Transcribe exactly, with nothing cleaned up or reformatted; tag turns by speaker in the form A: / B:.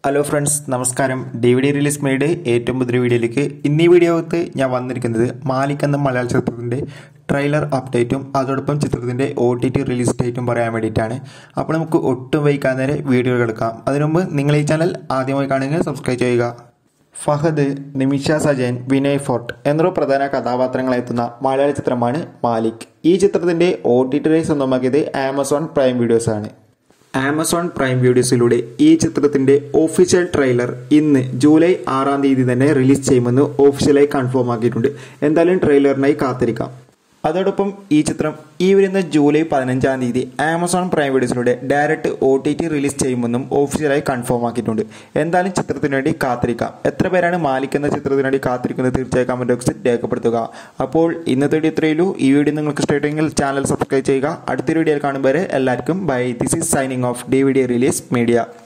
A: Hello friends, നമസ്കാരം. D V D release media ഏറ്റവും പുതിയ വീഡിയോയിലേക്ക് ഇന്ന് ഈ വീഡിയോത്ത് ഞാൻ വന്നിരിക്കുന്നത് മാലിക് എന്ന മലയാള ചിത്രത്തിൻ്റെ ട്രെയിലർ അപ്ഡേറ്റും അതോടൊപ്പം ചിത്രത്തിൻ്റെ ഒ ടി ടി റിലീസ് ഡേറ്റും പറയാൻ വേണ്ടിയിട്ടാണ്. അപ്പോൾ നമുക്ക് ഒട്ടും വൈകാതെ നേരെ വീഡിയോ എടുക്കാം. അതിനുമുമ്പ് നിങ്ങൾ ഈ ചാനൽ ആദ്യമായി കാണുമെങ്കിൽ സബ്സ്ക്രൈബ് ചെയ്യുക. ഫഹദ്, നിമിഷ സജയൻ, വിനയ് ഫോർട്ട് എന്നിവർ പ്രധാന കഥാപാത്രങ്ങളെത്തുന്ന മലയാള ചിത്രമാണ് മാലിക്. ഈ ചിത്രത്തിൻ്റെ ഒ ടി ടി സ്വന്തമാക്കിയത് ആമസോൺ പ്രൈം വീഡിയോസ് ആണ്. ആമസോൺ പ്രൈം വീഡിയോസിലൂടെ ഈ ചിത്രത്തിന്റെ ഒഫീഷ്യൽ ട്രെയിലർ ഇന്ന് ജൂലൈ ആറാം തീയതി തന്നെ റിലീസ് ചെയ്യുമെന്ന് ഒഫീഷ്യലായി കൺഫേം ആക്കിയിട്ടുണ്ട്. എന്തായാലും ട്രെയിലറിനായി കാത്തിരിക്കാം. അതോടൊപ്പം ഈ ചിത്രം ഈ വരുന്ന ജൂലൈ പതിനഞ്ചാം തീയതി ആമസോൺ പ്രൈം വീഡിയോസിലൂടെ direct O T T release ചെയ്യുമെന്നും ഒഫീഷ്യലായി കൺഫേം ആക്കിയിട്ടുണ്ട്. എന്തായാലും ചിത്രത്തിന് വേണ്ടി കാത്തിരിക്കാം. എത്ര പേരാണ് മാലിക് എന്ന ചിത്രത്തിന് വേണ്ടി കാത്തിരിക്കുന്നത് തീർച്ചയായും കമന്റ് ബോക്സിൽ രേഖപ്പെടുത്തുക. അപ്പോൾ ഇന്നത്തെ വീഡിയോ ഇത്രയേ ഉള്ളൂ. ഈ വീഡിയോ നിങ്ങൾക്ക് ഇഷ്ടമായിട്ടെങ്കിൽ ചാനൽ സബ്സ്ക്രൈബ് ചെയ്യുക. അടുത്തൊരു വീഡിയോയിൽ കാണുമ്പോൾ എല്ലാവർക്കും bye. This is signing off D V D release media.